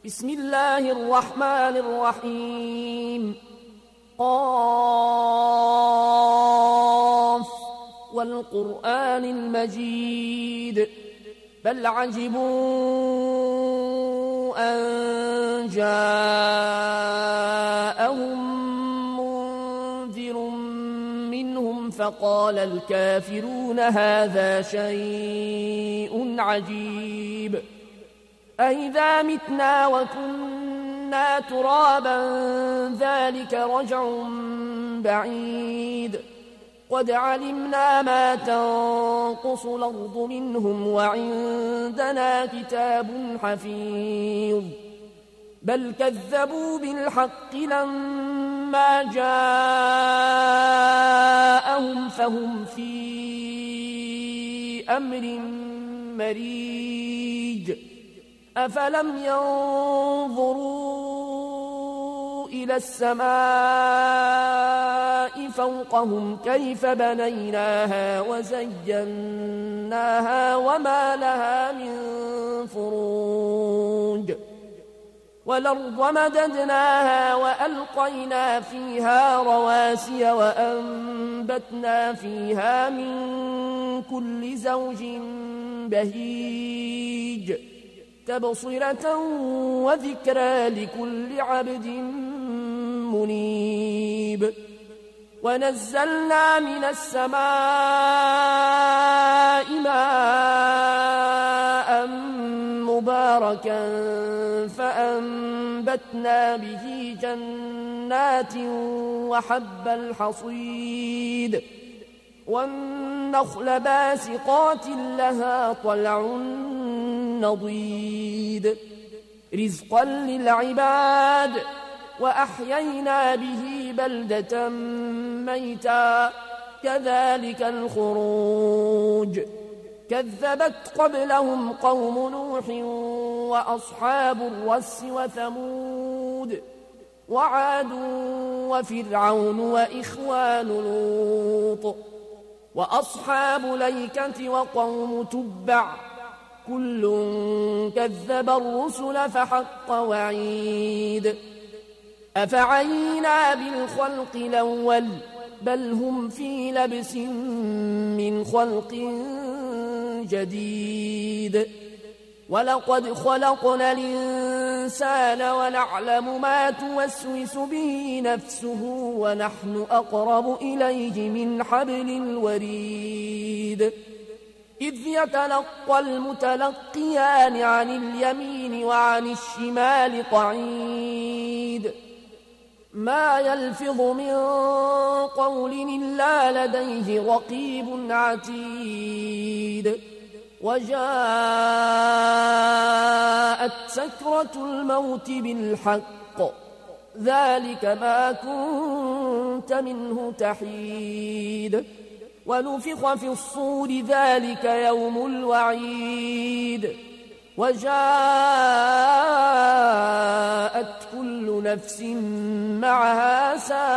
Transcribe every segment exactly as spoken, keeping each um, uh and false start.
بسم الله الرحمن الرحيم. قاف والقرآن المجيد بل عجبوا أن جاءهم منذر منهم فقال الكافرون هذا شيء عجيب أإذا متنا وكنا ترابا ذلك رجع بعيد قد علمنا ما تنقص الأرض منهم وعندنا كتاب حفيظ بل كذبوا بالحق لما جاءهم فهم في أمر مريج أفلم ينظروا إلى السماء فوقهم كيف بنيناها وزيناها وما لها من فروج والأرض مددناها وألقينا فيها رواسي وأنبتنا فيها من كل زوج بهيج تبصرة وذكرى لكل عبد منيب ونزلنا من السماء ماء مباركا فأنبتنا به جنات وحب الحصيد والنخل باسقات لها طلع نضيد رزقا للعباد وأحيينا به بلدة ميتا كذلك الخروج كذبت قبلهم قوم نوح وأصحاب الرس وثمود وعاد وفرعون وإخوان لوط وأصحاب ليكة وقوم تبع كل كذب الرسل فحق وعيد أفعينا بالخلق الأول بل هم في لبس من خلق جديد ولقد خلقنا الإنسان ونعلم ما توسوس به نفسه ونحن أقرب إليه من حبل الوريد إذ يتلقى المتلقيان عن اليمين وعن الشمال قعيد ما يلفظ من قول إلا لديه رقيب عتيد وجاءت سكرة الموت بالحق ذلك ما كنت منه تحيد ونفخ في الصور ذلك يوم الوعيد وجاءت كل نفس معها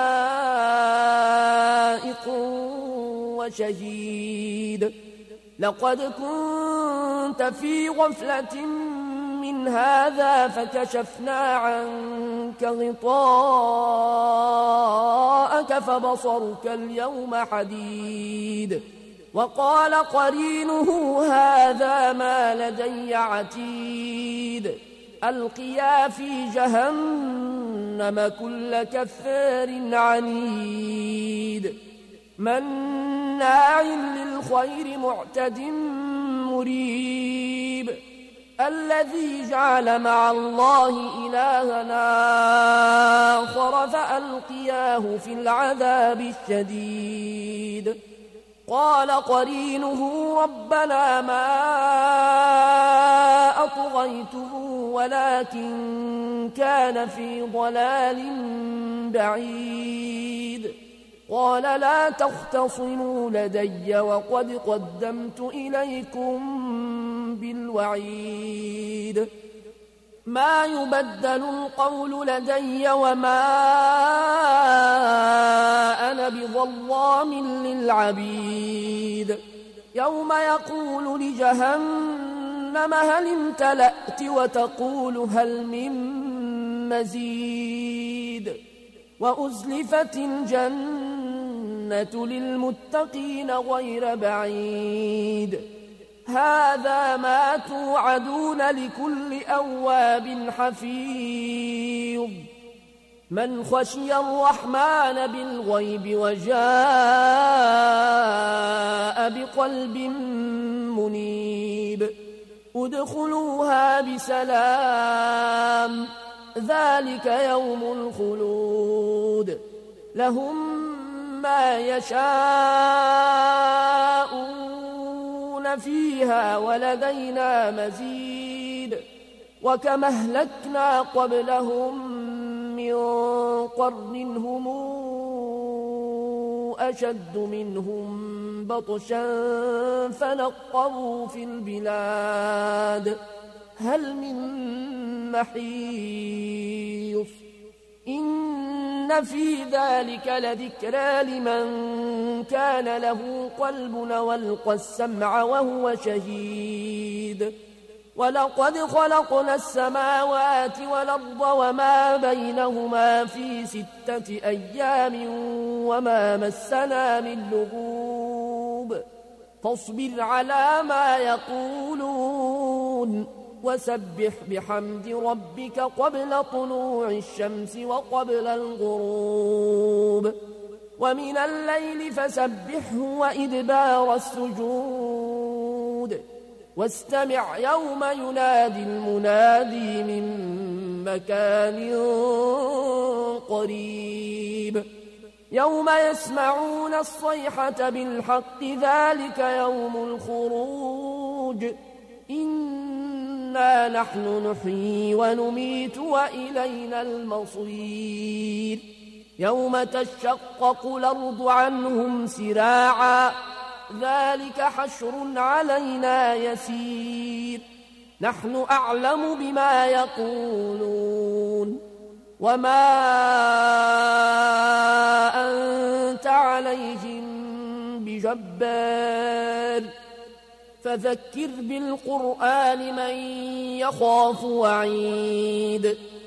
سائق وشهيد لقد كنت في غفلة من هذا فكشفنا عنك غطاءك فبصرك اليوم حديد وقال قرينه هذا ما لدي عتيد ألقيا في جهنم كل كفار عنيد مناع للخير معتد مريب الذي جعل مع الله إلهنا آخر فألقياه في العذاب الشديد قال قرينه ربنا ما أطغيته ولكن كان في ضلال بعيد قال لا تختصموا لدي وقد قدمت إليكم بالوعيد ما يبدل القول لدي وما أنا بظلام للعبيد يوم يقول لجهنم جهنم هل امتلأت وتقول هل من مزيد وأزلفت الجنة للمتقين غير بعيد هذا ما توعدون لكل أواب حفيظ من خشي الرحمن بالغيب وجاء بقلب منيب ادخلوها بسلام ذلك يوم الخلود لهم ما يشاءون فيها ولدينا مزيد وكما أهلكنا قبلهم من قرن هم أشد منهم بطشا فنقروا في البلاد هل من محيص إن في ذلك لذكرى لمن كان له قلب والقى السمع وهو شهيد ولقد خلقنا السماوات والأرض وما بينهما في ستة أيام وما مسنا من لغوب فاصبر على ما يقولون وسبح بحمد ربك قبل طلوع الشمس وقبل الغروب ومن الليل فسبحه وإدبار السجود واستمع يوم ينادي المنادي من مكان قريب يوم يسمعون الصيحة بالحق ذلك يوم الخروج إنا نحن نحيي ونميت وإلينا المصير يوم تشقق الأرض عنهم سراعا ذلك حشر علينا يسير نحن أعلم بما يقولون وما أنت عليهم بجبار فذكر بالقرآن من يخاف وعيد